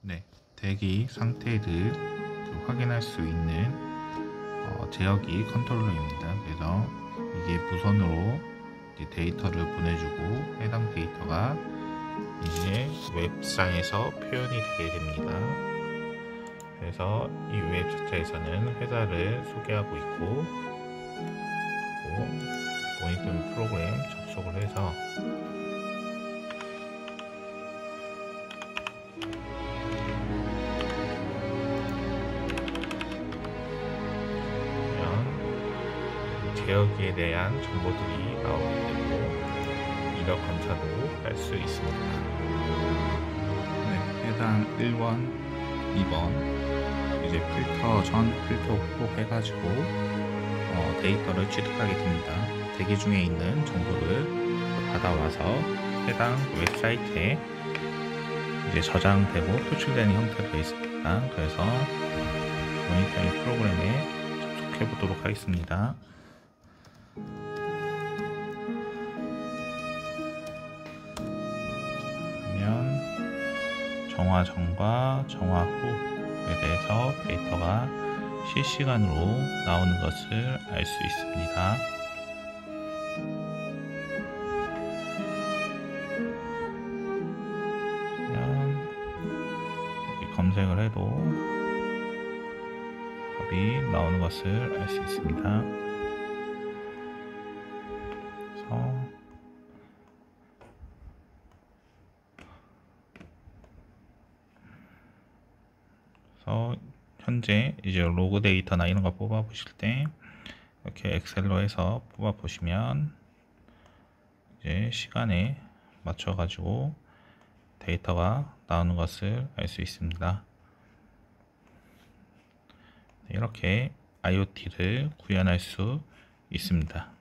네, 대기 상태를 확인할 수 있는 제어기 컨트롤러입니다. 그래서 이게 무선으로 이제 데이터를 보내주고 해당 데이터가 이제 웹상에서 표현이 되게 됩니다. 그래서 이 웹 자체에서는 회사를 소개하고 있고, 모니터링 프로그램 접속을 해서 제어기에 대한 정보들이 나오게 되고 이력 검사도 할 수 있습니다. 네, 해당 1번, 2번 이제 필터 전, 필터 후 해가지고 데이터를 취득하게 됩니다. 대기 중에 있는 정보를 받아와서 해당 웹사이트에 이제 저장되고 표출되는 형태로 되어 있습니다. 그래서 모니터링 프로그램에 접속해 보도록 하겠습니다. 정화 전과 정화 후에 대해서 데이터가 실시간으로 나오는 것을 알 수 있습니다. 이렇게 검색을 해도 답이 나오는 것을 알 수 있습니다. 그래서 현재 이제 로그 데이터나 이런 거 뽑아 보실 때 이렇게 엑셀로 해서 뽑아 보시면 이제 시간에 맞춰 가지고 데이터가 나오는 것을 알 수 있습니다. 이렇게 IoT를 구현할 수 있습니다.